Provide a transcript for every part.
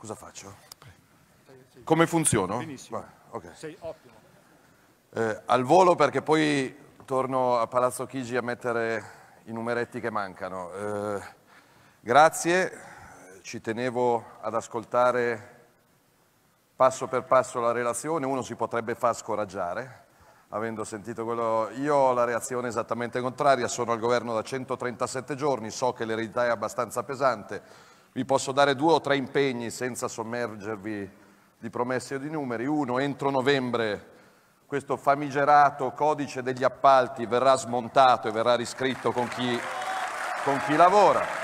Cosa faccio? Come funziono? Benissimo. Okay. Sei ottimo. Al volo, perché poi torno a Palazzo Chigi a mettere i numeretti che mancano. Grazie, ci tenevo ad ascoltare passo per passo la relazione. Uno si potrebbe far scoraggiare, avendo sentito quello. Io ho la reazione esattamente contraria, sono al governo da 137 giorni, so che l'eredità è abbastanza pesante, vi posso dare 2 o 3 impegni senza sommergervi di promesse o di numeri. Uno, entro novembre questo famigerato codice degli appalti verrà smontato e verrà riscritto con chi lavora.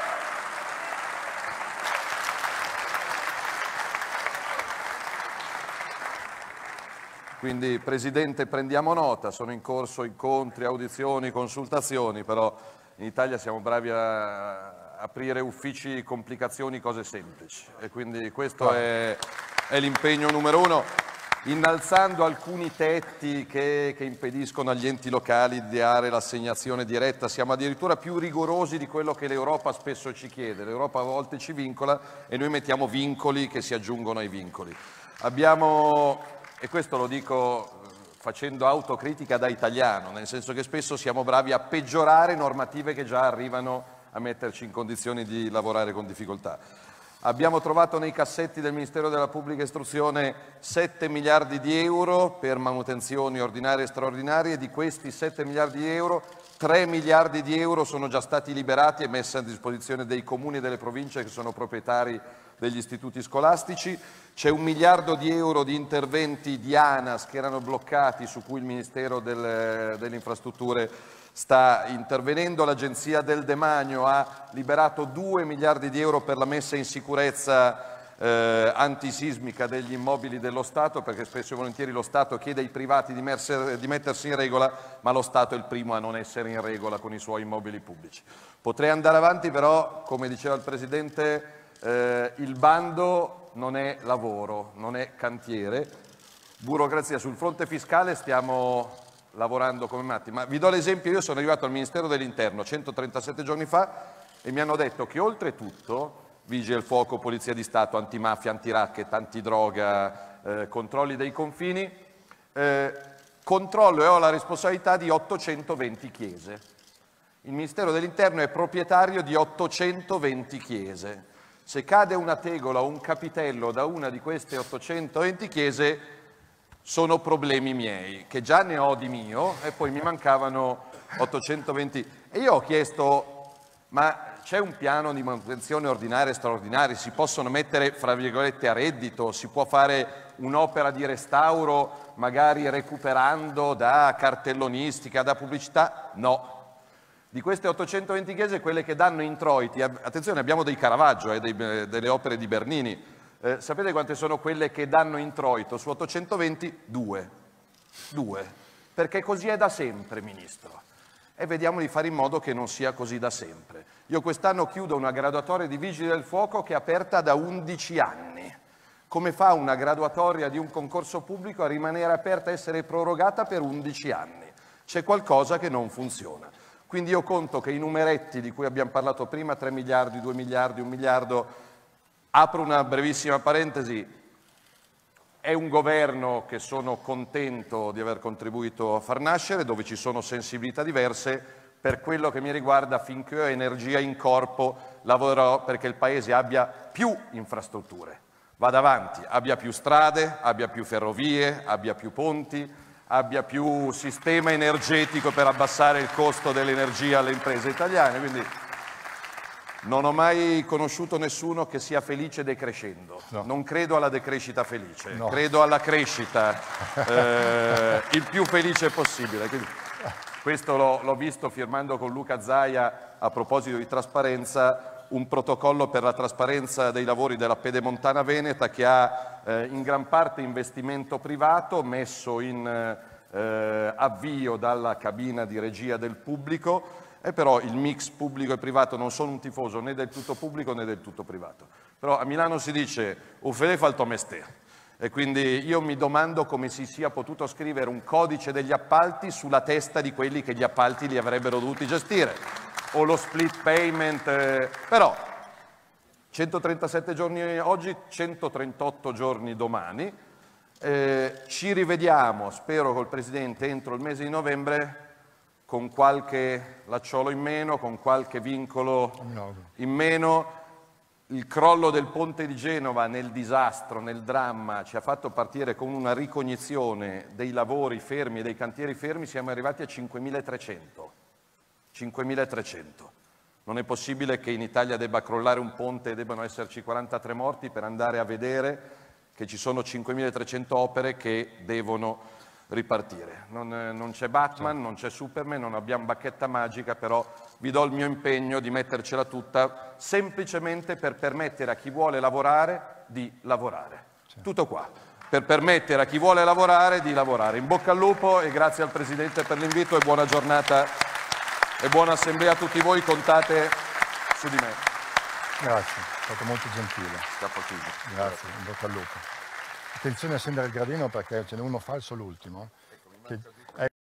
Quindi, Presidente, prendiamo nota, sono in corso incontri, audizioni, consultazioni, però in Italia siamo bravi a aprire uffici, complicazioni, cose semplici. E quindi questo è l'impegno numero 1, innalzando alcuni tetti che impediscono agli enti locali di dare l'assegnazione diretta. Siamo addirittura più rigorosi di quello che l'Europa spesso ci chiede. L'Europa a volte ci vincola e noi mettiamo vincoli che si aggiungono ai vincoli. E questo lo dico facendo autocritica da italiano, nel senso che spesso siamo bravi a peggiorare normative che già arrivano a metterci in condizioni di lavorare con difficoltà. Abbiamo trovato nei cassetti del Ministero della Pubblica Istruzione 7 miliardi di euro per manutenzioni ordinarie e straordinarie. Di questi 7 miliardi di euro, 3 miliardi di euro sono già stati liberati e messi a disposizione dei comuni e delle province che sono proprietari degli istituti scolastici. C'è 1 miliardo di euro di interventi di ANAS che erano bloccati, su cui il Ministero delle Infrastrutture sta intervenendo. L'Agenzia del Demanio ha liberato 2 miliardi di euro per la messa in sicurezza antisismica degli immobili dello Stato, perché spesso e volentieri lo Stato chiede ai privati di mettersi in regola, ma lo Stato è il primo a non essere in regola con i suoi immobili pubblici. Potrei andare avanti, però, come diceva il Presidente, il bando non è lavoro, non è cantiere. Burocrazia. Sul fronte fiscale stiamo lavorando come matti, ma vi do l'esempio. Io sono arrivato al Ministero dell'Interno 137 giorni fa e mi hanno detto che oltretutto Vigili del Fuoco, Polizia di Stato, antimafia, antiracket, antidroga, controlli dei confini, controllo e ho la responsabilità di 820 chiese. Il Ministero dell'Interno è proprietario di 820 chiese. Se cade una tegola o un capitello da una di queste 820 chiese, sono problemi miei, che già ne ho di mio, e poi mi mancavano 820. E io ho chiesto, ma c'è un piano di manutenzione ordinaria e straordinaria? Si possono mettere, fra virgolette, a reddito? Si può fare un'opera di restauro, magari recuperando da cartellonistica, da pubblicità? No. Di queste 820 chiese, quelle che danno introiti, attenzione, abbiamo dei Caravaggio, delle opere di Bernini, sapete quante sono quelle che danno introito su 820? 2. Perché così è da sempre, Ministro. E vediamo di fare in modo che non sia così da sempre. Io quest'anno chiudo una graduatoria di Vigili del Fuoco che è aperta da 11 anni. Come fa una graduatoria di un concorso pubblico a rimanere aperta e essere prorogata per 11 anni? C'è qualcosa che non funziona. Quindi io conto che i numeretti di cui abbiamo parlato prima, 3 miliardi, 2 miliardi, 1 miliardo, apro una brevissima parentesi, è un governo che sono contento di aver contribuito a far nascere, dove ci sono sensibilità diverse. Per quello che mi riguarda, finché ho energia in corpo, lavorerò perché il Paese abbia più infrastrutture, vada avanti, abbia più strade, abbia più ferrovie, abbia più ponti, abbia più sistema energetico per abbassare il costo dell'energia alle imprese italiane. Quindi non ho mai conosciuto nessuno che sia felice decrescendo. No. Non credo alla decrescita felice, no. Credo alla crescita il più felice possibile. Quindi, questo l'ho visto firmando con Luca Zaia, a proposito di trasparenza, un protocollo per la trasparenza dei lavori della Pedemontana Veneta, che ha in gran parte investimento privato messo in avvio dalla cabina di regia del pubblico, e però il mix pubblico e privato, non sono un tifoso né del tutto pubblico né del tutto privato. Però a Milano si dice "un fede fa il tuo mestiere", e quindi io mi domando come si sia potuto scrivere un codice degli appalti sulla testa di quelli che gli appalti li avrebbero dovuti gestire, o lo split payment, però 137 giorni oggi, 138 giorni domani. Ci rivediamo, spero col Presidente, entro il mese di novembre, con qualche lacciolo in meno, con qualche vincolo in meno. Il crollo del ponte di Genova nel disastro, nel dramma, ci ha fatto partire con una ricognizione dei lavori fermi e dei cantieri fermi, siamo arrivati a 5.300. 5.300. Non è possibile che in Italia debba crollare un ponte e debbano esserci 43 morti per andare a vedere che ci sono 5.300 opere che devono ripartire. Non c'è Batman, non c'è Superman, non abbiamo bacchetta magica, però vi do il mio impegno di mettercela tutta semplicemente per permettere a chi vuole lavorare di lavorare. Tutto qua, per permettere a chi vuole lavorare di lavorare. In bocca al lupo e grazie al Presidente per l'invito e buona giornata e buona assemblea a tutti voi, contate su di me. Grazie, è stato molto gentile. Grazie, in bocca al lupo. Attenzione a scendere il gradino perché ce n'è uno falso l'ultimo.